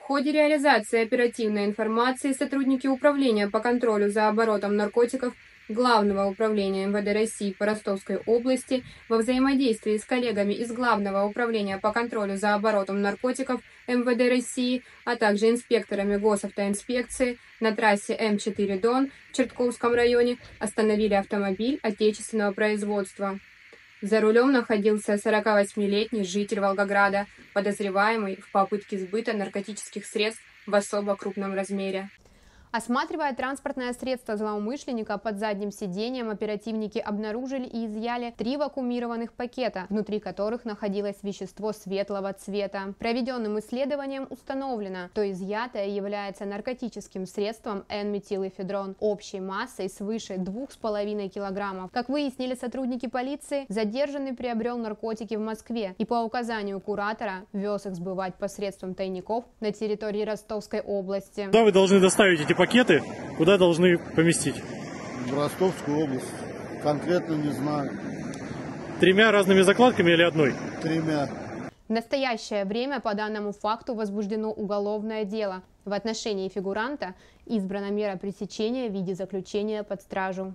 В ходе реализации оперативной информации сотрудники Управления по контролю за оборотом наркотиков Главного управления МВД России по Ростовской области во взаимодействии с коллегами из Главного управления по контролю за оборотом наркотиков МВД России, а также инспекторами госавтоинспекции на трассе М4 Дон в Чертковском районе остановили автомобиль отечественного производства. За рулем находился 48-летний житель Волгограда, подозреваемый в попытке сбыта наркотических средств в особо крупном размере. Осматривая транспортное средство злоумышленника, под задним сиденьем оперативники обнаружили и изъяли 3 вакуумированных пакета, внутри которых находилось вещество светлого цвета. Проведенным исследованием установлено, что изъятое является наркотическим средством N-метилэфедрон общей массой свыше 2,5 килограммов. Как выяснили сотрудники полиции, задержанный приобрел наркотики в Москве и по указанию куратора вез их сбывать посредством тайников на территории Ростовской области. Куда вы должны доставить эти пакеты, куда должны поместить? В Ростовскую область. Конкретно не знаю. 3 разными закладками или одной? 3. В настоящее время по данному факту возбуждено уголовное дело. В отношении фигуранта избрана мера пресечения в виде заключения под стражу.